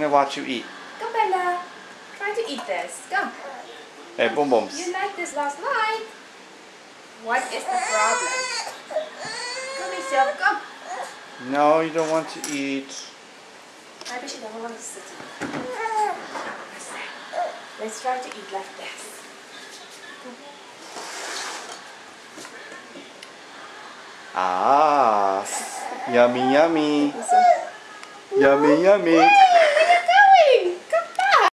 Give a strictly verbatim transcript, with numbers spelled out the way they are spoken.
I'm gonna watch you eat. Come, Bella. Try to eat this. Come. Hey, Boom Booms. You liked this last night. What is the problem? Come, Michelle. Come. No, you don't want to eat. Maybe she doesn't want to sit. Let's try to eat like this. Ah, yummy, yummy. Yummy, yummy.